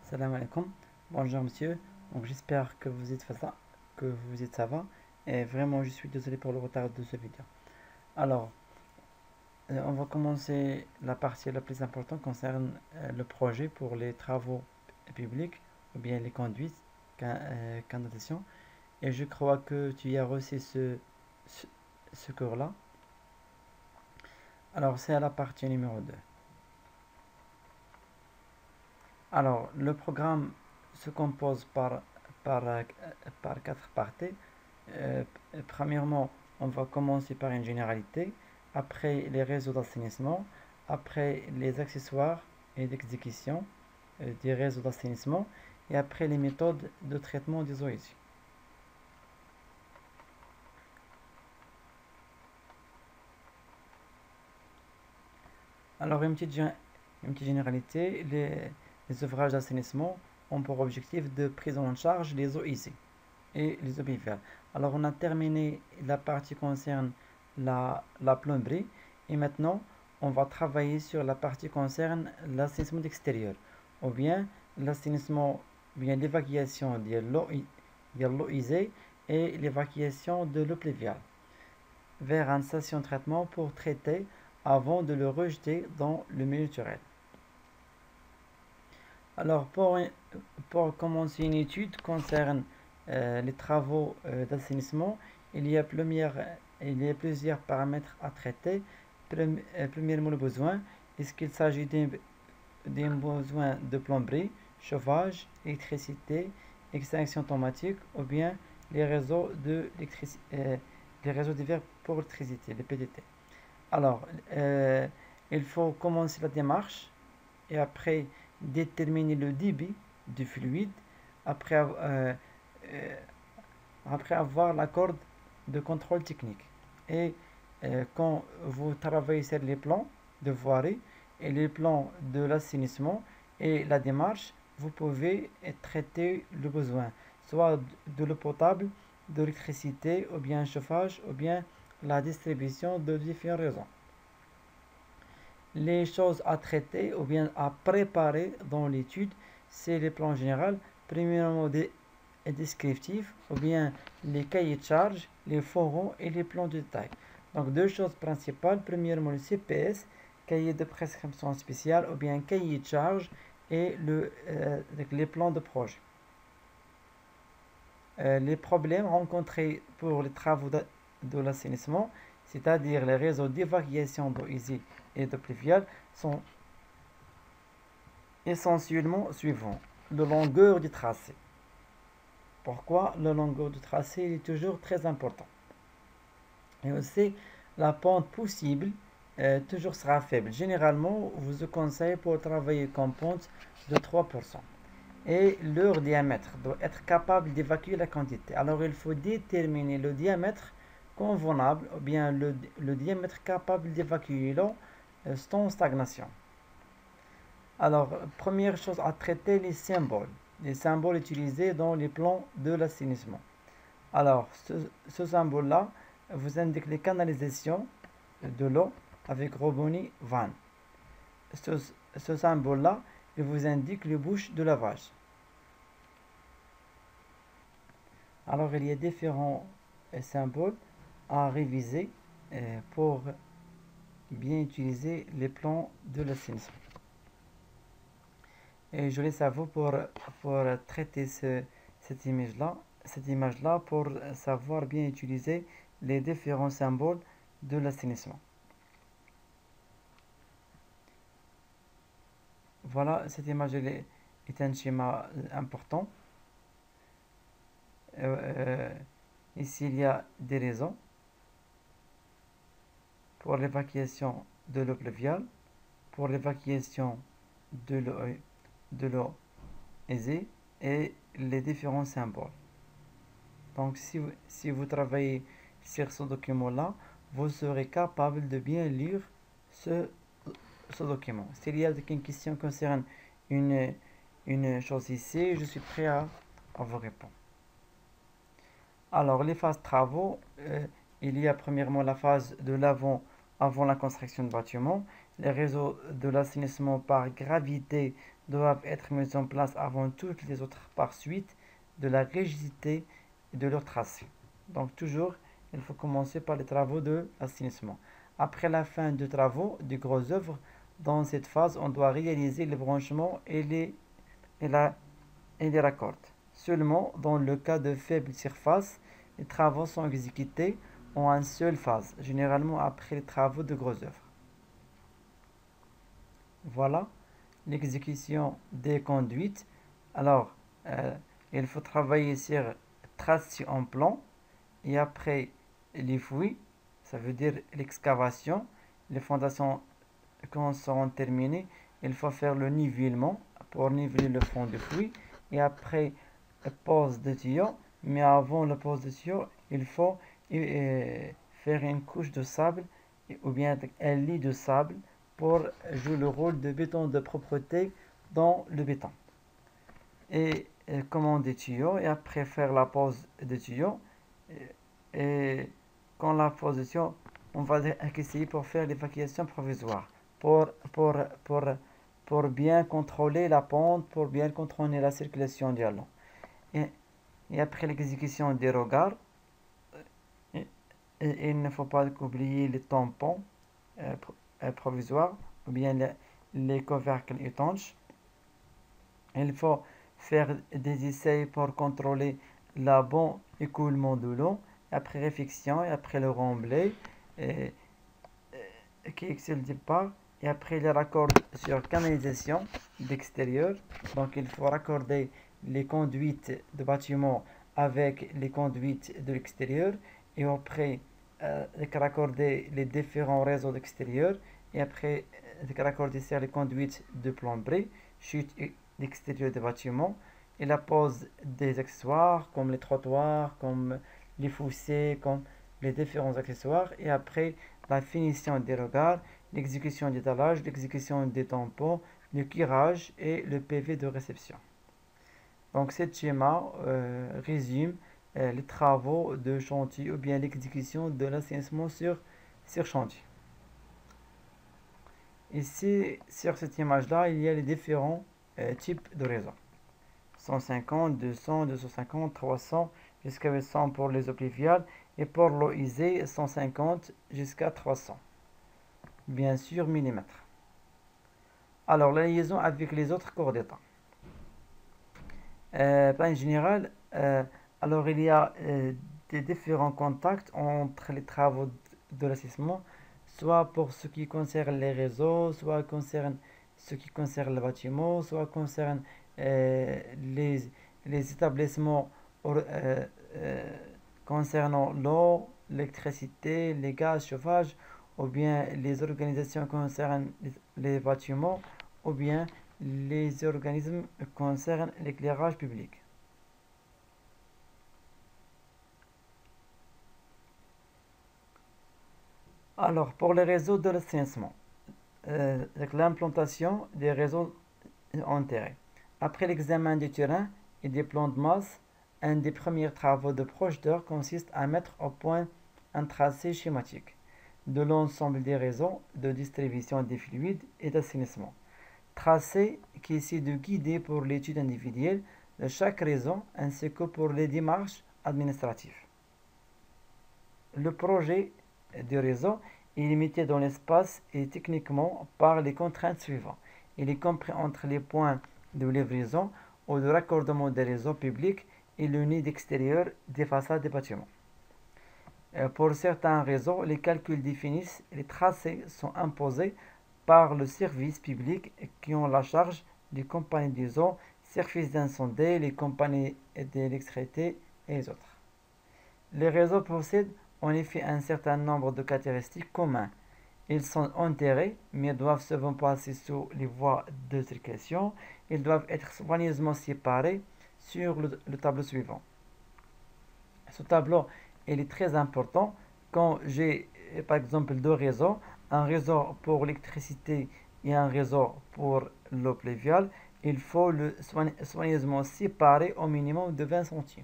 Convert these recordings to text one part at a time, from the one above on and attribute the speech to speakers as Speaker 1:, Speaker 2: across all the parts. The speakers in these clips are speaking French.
Speaker 1: Salam alaikum. Bonjour monsieur. Donc j'espère que vous êtes ça va. Et vraiment je suis désolé pour le retard de ce vidéo. Alors, on va commencer la partie la plus importante concerne le projet pour les travaux publics ou bien les conduites, canalisation. Et je crois que tu as reçu ce, ce cours-là. Alors c'est à la partie numéro 2. Alors, le programme se compose par, euh, par quatre parties. Euh, Premièrement, on va commencer par une généralité, après les réseaux d'assainissement, après les accessoires et d'exécution des réseaux d'assainissement, et après les méthodes de traitement des eaux usées. Alors, une petite généralité, les ouvrages d'assainissement ont pour objectif de prise en charge des eaux usées et les eaux pluviales. Alors, on a terminé la partie concerne la plomberie et maintenant, on va travailler sur la partie concerne l'assainissement extérieur ou bien l'assainissement, bien l'évacuation de l'eau usée et l'évacuation de l'eau pluviale vers une station de traitement pour traiter avant de le rejeter dans le milieu naturel. Alors, pour commencer une étude concerne les travaux d'assainissement, il y a plusieurs paramètres à traiter. Premièrement, le besoin. Est-ce qu'il s'agit d'un besoin de plomberie, chauffage, électricité, extinction automatique ou bien les réseaux les réseaux divers pour l'électricité, les PDT. Alors, il faut commencer la démarche et après déterminer le débit du fluide, après, après avoir l'accord de contrôle technique. Et quand vous travaillez sur les plans de voirie et les plans de l'assainissement et la démarche, vous pouvez traiter le besoin, soit de l'eau potable, de l'électricité, ou bien chauffage, ou bien la distribution de différents réseaux. Les choses à traiter ou bien à préparer dans l'étude, c'est les plans généraux, premièrement des descriptifs, ou bien les cahiers de charges, les forums et les plans de détail. Donc deux choses principales, premièrement le CPS, cahier de prescription spéciale, ou bien cahier de charges et les plans de projet. Les problèmes rencontrés pour les travaux de l'assainissement, c'est-à-dire les réseaux d'évacuation d'eau usée et d'eau pluviale, sont essentiellement suivants. La longueur du tracé. Pourquoi la longueur du tracé est toujours très important. Et aussi, la pente possible toujours sera faible. Généralement, vous vous conseille pour travailler comme pente de 3%. Et leur diamètre doit être capable d'évacuer la quantité. Alors, il faut déterminer le diamètre convenable ou bien le diamètre capable d'évacuer l'eau sans stagnation. Alors, première chose à traiter, les symboles utilisés dans les plans de l'assainissement. Alors, ce symbole-là vous indique les canalisations de l'eau avec Roboni Van. Ce symbole-là, il vous indique les bouches de lavage. Alors, il y a différents symboles à réviser pour bien utiliser les plans de l'assainissement. Et je laisse à vous pour traiter cette image-là pour savoir bien utiliser les différents symboles de l'assainissement. Voilà, cette image est un schéma important. Ici, il y a des raisons pour l'évacuation de l'eau pluviale, pour l'évacuation de l'eau aisée et les différents symboles. Donc, si vous travaillez sur ce document-là, vous serez capable de bien lire ce document. S'il y a une question concernant une chose ici, je suis prêt à vous répondre. Alors, les phases travaux, il y a premièrement la phase de avant la construction du bâtiment, les réseaux de l'assainissement par gravité doivent être mis en place avant toutes les autres par suite de la rigidité de leur tracé. Donc toujours, il faut commencer par les travaux de l'assainissement. Après la fin des travaux, des grosses œuvres, dans cette phase, on doit réaliser les branchements et les raccords. Seulement, dans le cas de faible surface, les travaux sont exécutés en une seule phase, généralement après les travaux de grosses œuvres. Voilà l'exécution des conduites. Alors, il faut travailler sur tracer en plan et après les fouilles, ça veut dire l'excavation, les fondations quand seront terminées, il faut faire le nivellement pour niveler le fond de fouille et après pose de tuyau, mais avant la pose de tuyau, il faut faire une couche de sable ou bien un lit de sable pour jouer le rôle de béton de propreté dans le béton. Et commander des tuyaux et après faire la pose de tuyaux. Et quand la pose de tuyaux, on va essayer pour faire l'évacuation provisoire, pour, pour, pour, pour bien contrôler la pente, pour bien contrôler la circulation du ballon. Et après l'exécution des regards, il ne faut pas oublier les tampons provisoires ou bien les couvercles étanches. Il faut faire des essais pour contrôler le bon écoulement de l'eau après réflexion et après le remblai qui excelle du départ et après les raccords sur canalisation d'extérieur. Donc il faut raccorder les conduites de bâtiment avec les conduites de l'extérieur et après raccorder les différents réseaux d'extérieur et après raccorder sur les conduites de plomberie, chute l'extérieur des bâtiments et la pose des accessoires comme les trottoirs, comme les fossés, comme les différents accessoires et après la finition des regards, l'exécution des dallages, l'exécution des tampons, le curage et le PV de réception. Donc ce schéma résume les travaux de chantier ou bien l'exécution de l'assainissement sur chantier. Ici, sur cette image-là, il y a les différents types de réseaux. 150, 200, 250, 300, jusqu'à 800 pour les eaux pluviales et pour l'eau usée, 150 jusqu'à 300. Bien sûr, millimètres. Alors, la liaison avec les autres corps d'État. En général, alors il y a des différents contacts entre les travaux de l'assainissement, soit pour ce qui concerne les réseaux, soit concerne ce qui concerne le bâtiment, soit concerne les établissements concernant l'eau, l'électricité, les gaz, chauffage, ou bien les organisations concernant les bâtiments, ou bien les organismes concernant l'éclairage public. Alors, pour les réseaux de l'assainissement, l'implantation des réseaux enterrés. Après l'examen du terrain et des plans de masse, un des premiers travaux de projeteur consiste à mettre au point un tracé schématique de l'ensemble des réseaux de distribution des fluides et d'assainissement. Tracé qui essaie de guider pour l'étude individuelle de chaque réseau ainsi que pour les démarches administratives. Le projet du réseau est limité dans l'espace et techniquement par les contraintes suivantes. Il est compris entre les points de livraison ou de raccordement des réseaux publics et le nid extérieur des façades des bâtiments. Pour certains réseaux, les calculs définissent les tracés sont imposés par le service public qui ont la charge des compagnies des eaux, services d'incendie, les compagnies d'électricité et les autres. Les réseaux possèdent en effet un certain nombre de caractéristiques communes. Ils sont enterrés, mais doivent souvent passer sous les voies de circulation. Ils doivent être soigneusement séparés sur le tableau suivant. Ce tableau il est très important quand j'ai par exemple deux réseaux, un réseau pour l'électricité et un réseau pour l'eau pluviale. Il faut le soigneusement séparer au minimum de 20 centimes.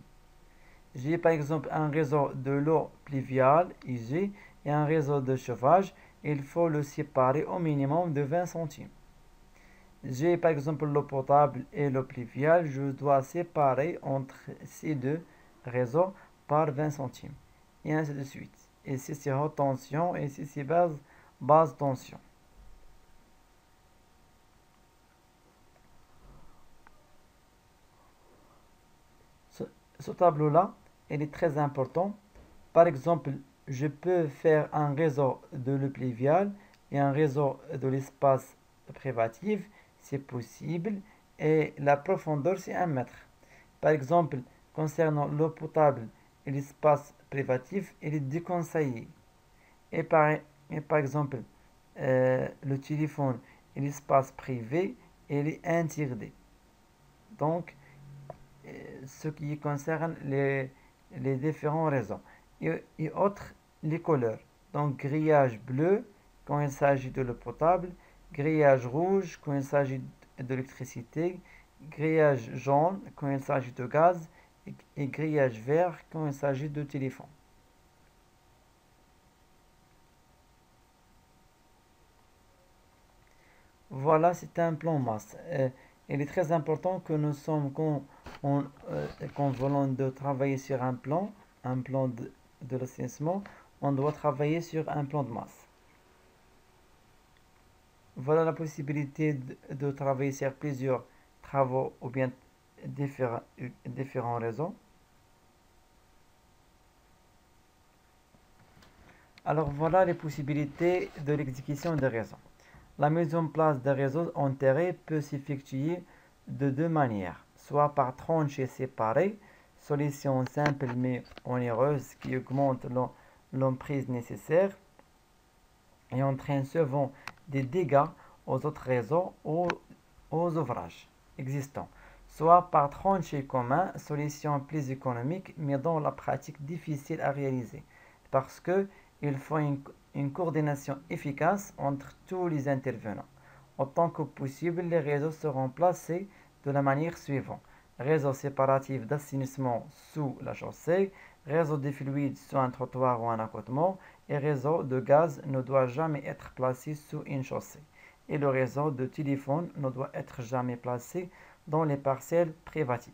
Speaker 1: J'ai par exemple un réseau de l'eau pluviale ici et un réseau de chauffage il faut le séparer au minimum de 20 centimes. J'ai par exemple l'eau potable et l'eau pluviale, je dois séparer entre ces deux réseaux par 20 centimes, et ainsi de suite. Ici c'est haute tension, et ici c'est basse tension. Ce tableau-là, il est très important. Par exemple, je peux faire un réseau de l'eau pluviale et un réseau de l'espace privatif, c'est possible, et la profondeur c'est 1 mètre. Par exemple, concernant l'eau potable et l'espace privatif, il est déconseillé. Et par exemple, le téléphone et l'espace privé, il est interdit. Donc, ce qui concerne les différents réseaux. Et autres, les couleurs. Donc, grillage bleu quand il s'agit de l'eau potable, grillage rouge quand il s'agit d'électricité, grillage jaune quand il s'agit de gaz, et grillage vert quand il s'agit de téléphone. Voilà, c'est un plan masse. Il est très important que nous sommes, quand voulons de travailler sur un plan de l'assainissement, on doit travailler sur un plan de masse. Voilà la possibilité de travailler sur plusieurs travaux ou bien différents réseaux. Alors voilà les possibilités de l'exécution des réseaux. La mise en place des réseaux enterrés peut s'effectuer de deux manières, soit par tranchées séparées, solution simple mais onéreuse qui augmente l'emprise nécessaire et entraîne souvent des dégâts aux autres réseaux ou aux ouvrages existants, soit par tranchées communes, solution plus économique mais dans la pratique difficile à réaliser, parce qu'il faut une coordination efficace entre tous les intervenants. Autant que possible, les réseaux seront placés de la manière suivante: réseau séparatif d'assainissement sous la chaussée, réseau de fluides sous un trottoir ou un accotement, et réseau de gaz ne doit jamais être placé sous une chaussée. Et le réseau de téléphone ne doit être jamais placé dans les parcelles privatives.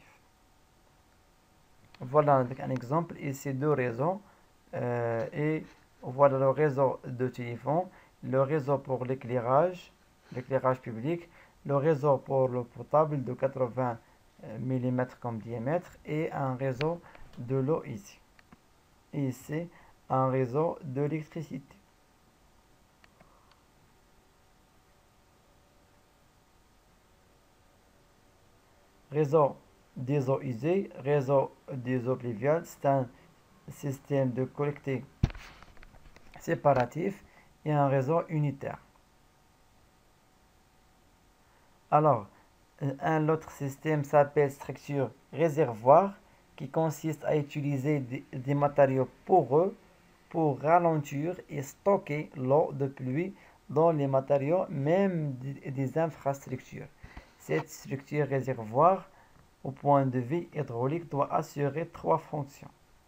Speaker 1: Voilà un exemple, ici deux réseaux, et voilà le réseau de téléphone, le réseau pour l'éclairage public, le réseau pour l'eau potable de 80 mm comme diamètre, et un réseau de l'eau ici. Et ici, un réseau de l'électricité. Réseau des eaux usées, réseau des eaux pluviales, c'est un système de collecte séparatif et un réseau unitaire. Alors, un autre système s'appelle structure réservoir, qui consiste à utiliser des matériaux poreux pour ralentir et stocker l'eau de pluie dans les matériaux, même des infrastructures. Cette structure réservoir, au point de vue hydraulique, doit assurer trois fonctions.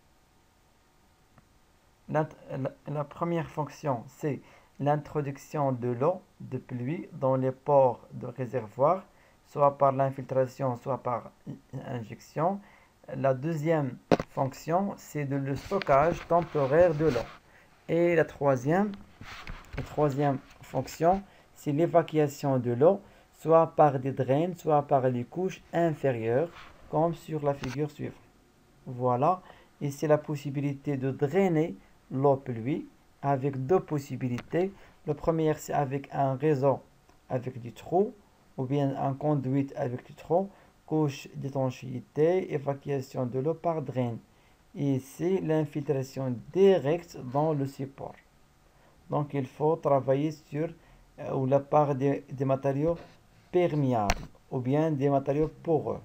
Speaker 1: La première fonction, c'est l'introduction de l'eau de pluie dans les pores de réservoir, soit par l'infiltration, soit par injection. La deuxième fonction, c'est le stockage temporaire de l'eau. Et la troisième fonction, c'est l'évacuation de l'eau, soit par des drains, soit par les couches inférieures, comme sur la figure suivante. Voilà, ici la possibilité de drainer l'eau pluie avec deux possibilités. La première, c'est avec un réseau avec du trou, ou bien un conduit avec du trou, couche d'étanchéité, évacuation de l'eau par drain. Et ici, l'infiltration directe dans le support. Donc il faut travailler sur la part des matériaux perméables ou bien des matériaux poreux.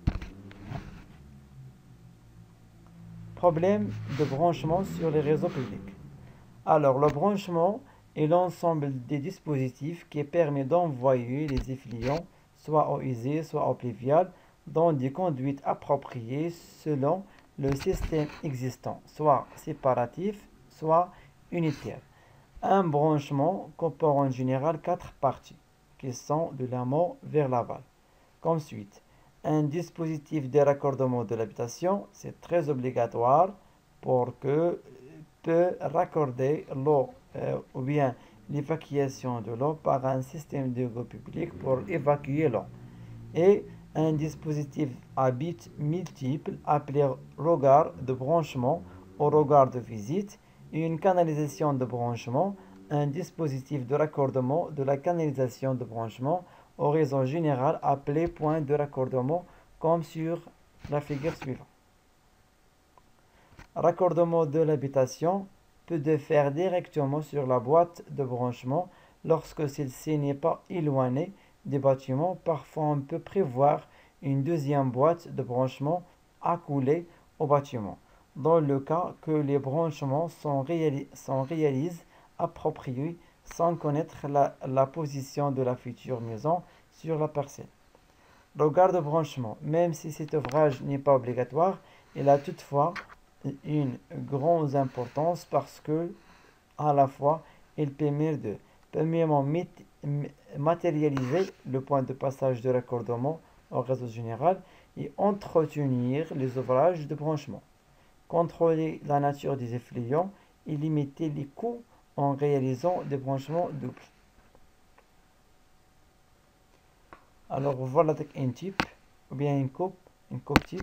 Speaker 1: Problème de branchement sur les réseaux publics. Alors le branchement est l'ensemble des dispositifs qui permet d'envoyer les effluents, soit eau usée, soit eau pluviale, dans des conduites appropriées selon le système existant, soit séparatif, soit unitaire. Un branchement comporte en général 4 parties, qui sont de l'amont vers l'aval. Comme suite, un dispositif de raccordement de l'habitation, c'est très obligatoire pour que peut raccorder l'eau ou bien l'évacuation de l'eau par un système d'eau public pour évacuer l'eau. Et un dispositif à bits multiples appelé regard de branchement ou regard de visite et une canalisation de branchement, un dispositif de raccordement de la canalisation de branchement au réseau général appelé point de raccordement comme sur la figure suivante. Raccordement de l'habitation peut se faire directement sur la boîte de branchement lorsque celle-ci n'est pas éloignée des bâtiments. Parfois, on peut prévoir une deuxième boîte de branchement accolée au bâtiment, dans le cas que les branchements sont réalisés appropriés sans connaître la position de la future maison sur la parcelle. Regard de branchement, même si cet ouvrage n'est pas obligatoire, il a toutefois une grande importance parce que, à la fois, il permet de, premièrement, matérialiser le point de passage de raccordement au réseau général et entretenir les ouvrages de branchement, contrôler la nature des effluents et limiter les coûts en réalisant des branchements doubles. Alors voilà un type, ou bien une coupe type.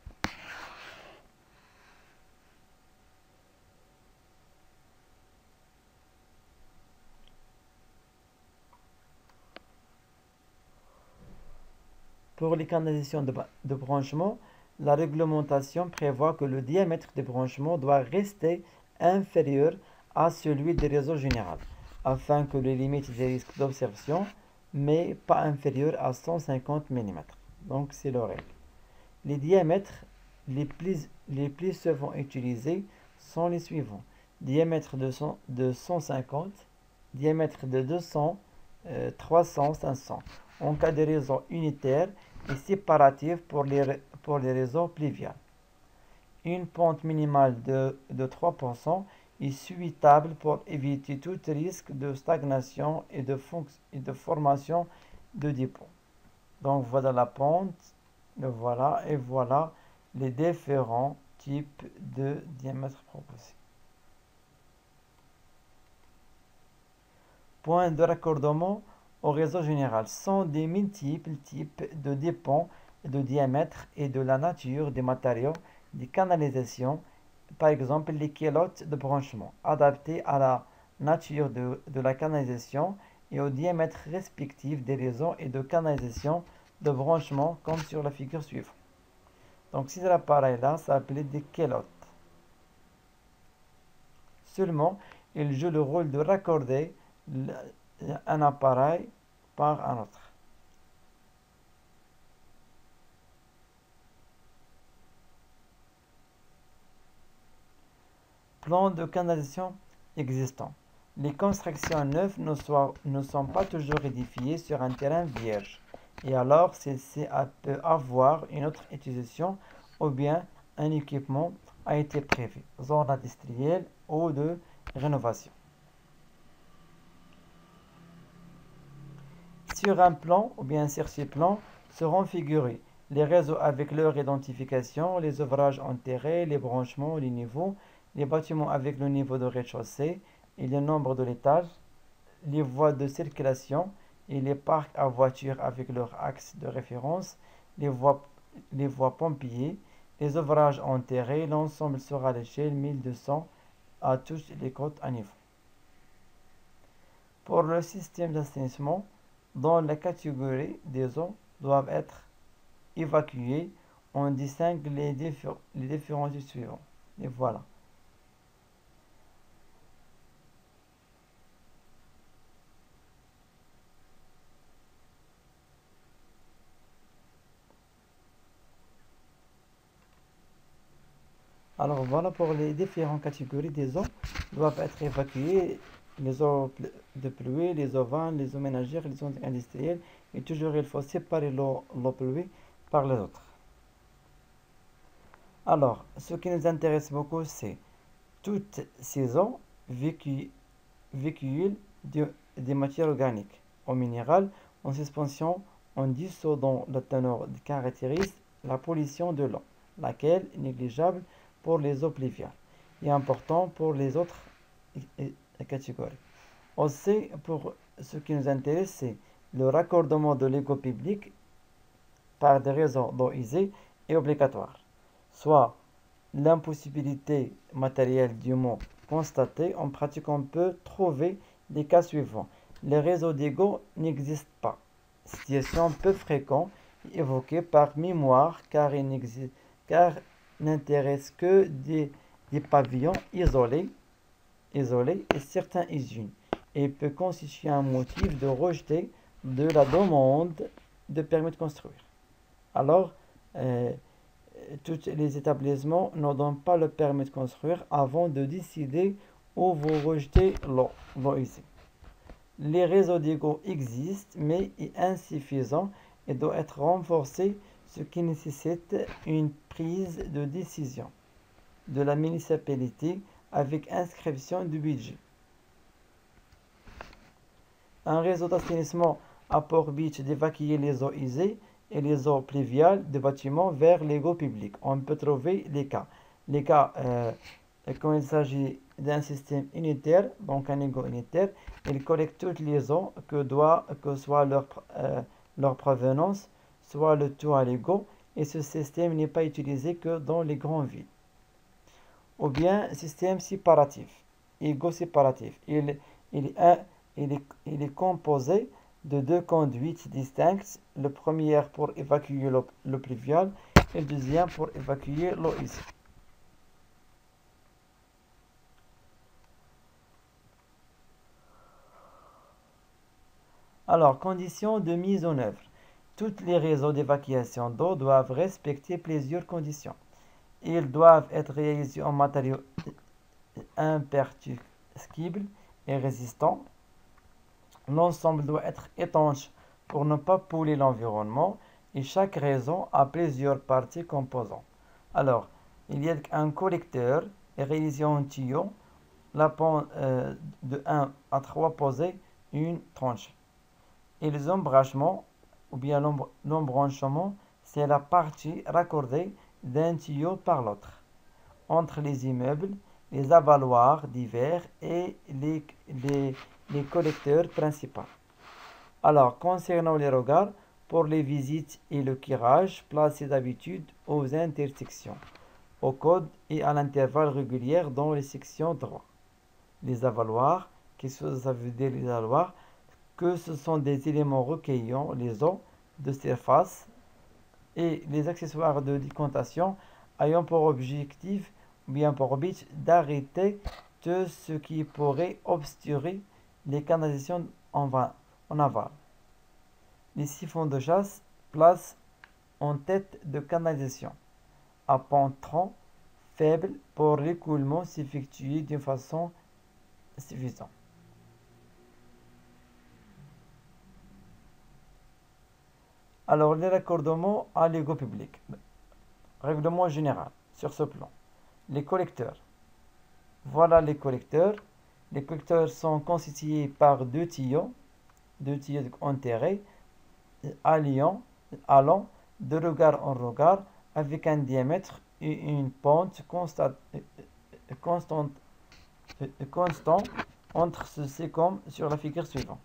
Speaker 1: Pour les canalisations de branchement, la réglementation prévoit que le diamètre des branchements doit rester inférieur à celui des réseaux généraux, afin que les limites des risques d'observation, mais pas inférieur à 150 mm. Donc c'est la règle. Les diamètres les plus souvent utilisés sont les suivants. Diamètre de 150, diamètre de 200, 300, 500. En cas de réseau unitaire et séparatif pour les réseaux pluviales. Une pente minimale de 3% est souhaitable pour éviter tout risque de stagnation et de formation de dépôts. Donc voilà la pente, voilà, et voilà les différents types de diamètres proposés. Points de raccordement au réseau général sont des multiples types de dépôts de diamètre et de la nature des matériaux des canalisations, par exemple les culottes de branchement, adaptées à la nature de la canalisation et au diamètre respectif des réseaux et de canalisation de branchement comme sur la figure suivante. Donc ces appareils-là s'appellent des culottes. Seulement, ils jouent le rôle de raccorder un appareil par un autre. Plan de canalisation existant. Les constructions neuves ne sont pas toujours édifiées sur un terrain vierge, et alors celle-ci peut avoir une autre utilisation ou bien un équipement a été prévu, zone industrielle ou de rénovation. Sur un plan ou bien sur ce plan seront figurés les réseaux avec leur identification, les ouvrages enterrés, les branchements, les niveaux, les bâtiments avec le niveau de rez-de-chaussée et le nombre de l'étage, les voies de circulation et les parcs à voitures avec leur axe de référence, les voies pompiers, les ouvrages enterrés, l'ensemble sera à l'échelle 1200 à tous les côtes à niveau. Pour le système d'assainissement, dans la catégorie des eaux doivent être évacuées, on distingue les différents types suivants. Et voilà. Alors voilà pour les différentes catégories des eaux doivent être évacuées. Les eaux de pluie, les eaux vannes, les eaux ménagères, les eaux industrielles. Et toujours il faut séparer l'eau pluie par les autres. Alors, ce qui nous intéresse beaucoup, c'est toutes ces eaux véhicule des matières organiques, en minéral, en suspension, en dissous dont la teneur caractérise la pollution de l'eau, laquelle est négligeable pour les eaux pluviales et important pour les autres catégories. Aussi, pour ce qui nous intéresse, c'est le raccordement de l'égout public par des réseaux d'eau usée est obligatoire, soit l'impossibilité matérielle du mot constatée. En pratique, on peut trouver les cas suivants. Les réseaux d'égouts n'existent pas. Situation peu fréquente évoquée par mémoire car n'intéresse que des pavillons isolés et certains usines et peut constituer un motif de rejet de la demande de permis de construire. Alors, tous les établissements ne donnent pas le permis de construire avant de décider où vous rejetez l'eau usée. Les réseaux d'égouts existent, mais est insuffisant et doit être renforcé, ce qui nécessite une prise de décision de la municipalité avec inscription du budget. Un réseau d'assainissement a pour but d'évacuer les eaux usées et les eaux pluviales de bâtiments vers l'égout public. On peut trouver les cas. Quand il s'agit d'un système unitaire, donc un égout unitaire, il collecte toutes les eaux que soit leur provenance, soit le tout à l'égout, et ce système n'est pas utilisé que dans les grandes villes. Ou bien système séparatif, égout séparatif. Il est composé de deux conduites distinctes, le premier pour évacuer l'eau pluviale et le deuxième pour évacuer l'eau usée. Alors, conditions de mise en œuvre. Tous les réseaux d'évacuation d'eau doivent respecter plusieurs conditions. Ils doivent être réalisés en matériaux impertuiscables et résistants. L'ensemble doit être étanche pour ne pas polluer l'environnement et chaque réseau a plusieurs parties composantes. Alors, il y a un collecteur réalisé en tuyau, la pente de 1 à 3 posée, une tranchée. Et les embranchements, ou bien l'embranchement, c'est la partie raccordée d'un tuyau par l'autre, entre les immeubles, les avaloirs divers et les collecteurs principaux. Alors, concernant les regards, pour les visites et le curage, placez d'habitude aux intersections, au code et à l'intervalle régulier dans les sections droit. Les avaloirs, qu'est-ce que ça veut dire les avaloirs? Que ce sont des éléments recueillant les eaux de surface et les accessoires de décantation ayant pour objectif ou bien pour but d'arrêter tout ce qui pourrait obstruer les canalisations en aval. Les siphons de chasse placent en tête de canalisation à pentrant faible pour l'écoulement s'effectuer d'une façon suffisante. Alors, les raccordements à l'égout public. Règlement général sur ce plan. Les collecteurs. Voilà les collecteurs. Les collecteurs sont constitués par deux tuyaux enterrés, allant de regard en regard avec un diamètre et une pente constante entre ceux-ci comme sur la figure suivante.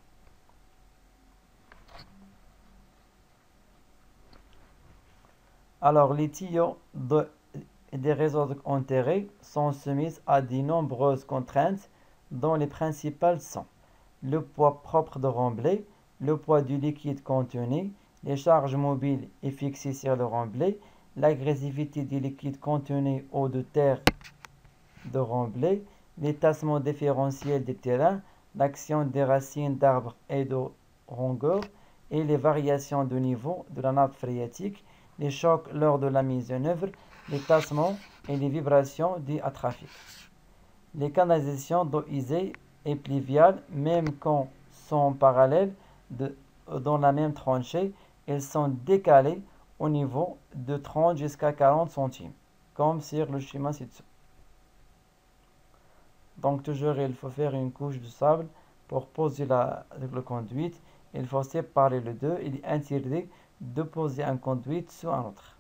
Speaker 1: Alors, les tuyaux des réseaux enterrés sont soumis à de nombreuses contraintes dont les principales sont le poids propre de remblai, le poids du liquide contenu, les charges mobiles et fixées sur le remblai, l'agressivité du liquide contenu ou de terre de remblai, les tassements différentiels des terrains, l'action des racines d'arbres et de longueur et les variations de niveau de la nappe phréatique, les chocs lors de la mise en œuvre, les tassements et les vibrations dues à trafic. Les canalisations d'eau usée et pluviale, même quand sont parallèles dans la même tranchée, elles sont décalées au niveau de 30 jusqu'à 40 centimes, comme sur le schéma ci-dessous. Donc toujours il faut faire une couche de sable pour poser le conduit. Il faut séparer les deux. Il est interdit de poser un conduit sur un autre.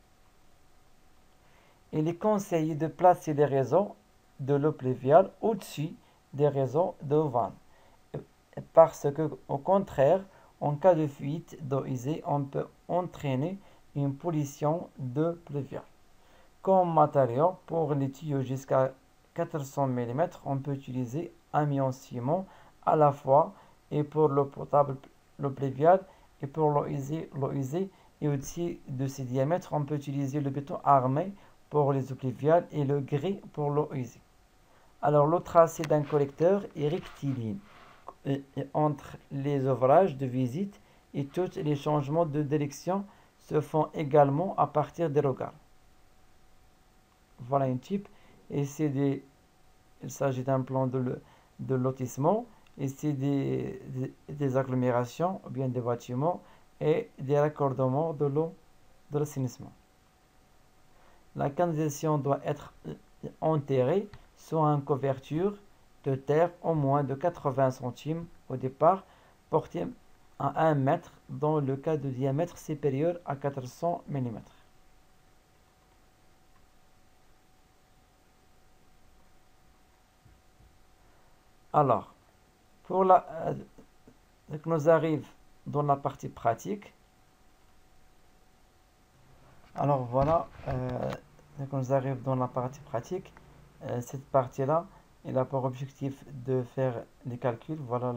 Speaker 1: Il est conseillé de placer les réseaux de l'eau pluviale au-dessus des réseaux d'eau vanne. Parce que, au contraire, en cas de fuite d'eau usée, on peut entraîner une pollution d'eau pluviale. Comme matériau, pour les tuyaux jusqu'à 400 mm, on peut utiliser amiant ciment à la fois et pour l'eau potable, l'eau pluviale et pour l'eau usée. Et au-dessus de ces diamètres, on peut utiliser le béton armé pour les eaux pluviales et le gris pour l'eau usée. Alors, le tracé d'un collecteur est rectiligne entre les ouvrages de visite et tous les changements de direction se font également à partir des regards. Voilà un type. Et il s'agit d'un plan de lotissement. Et c'est des agglomérations, ou bien des bâtiments et des raccordements de l'eau de l'assainissement. La canalisation doit être enterrée sous une couverture de terre au moins de 80 centimes au départ, portée à 1 mètre dans le cas de diamètre supérieur à 400 mm. Alors, donc nous arrive dans la partie pratique. Alors voilà, donc nous arrive dans la partie pratique. Cette partie-là, elle a pour objectif de faire les calculs. Voilà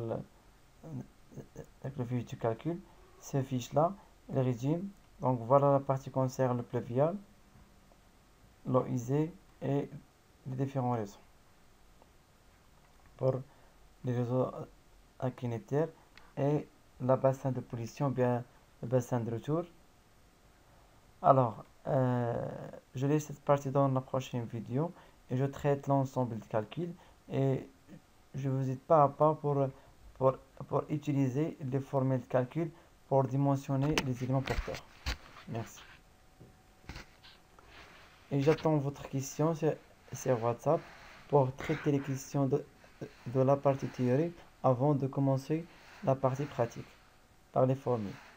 Speaker 1: le fiche du calcul. Ce fiche-là, il résume. Donc voilà la partie qui concerne le pluvial, l'eau usée et les différents réseaux. Pour les réseaux alcalinitaires et la bassin de pollution, bien le bassin de retour. Alors, je laisse cette partie dans la prochaine vidéo et je traite l'ensemble des calculs et je vous aide pas à pas pour utiliser les formules de calcul pour dimensionner les éléments porteurs. Merci. Et j'attends votre question sur WhatsApp pour traiter les questions de la partie théorique avant de commencer la partie pratique par les formules.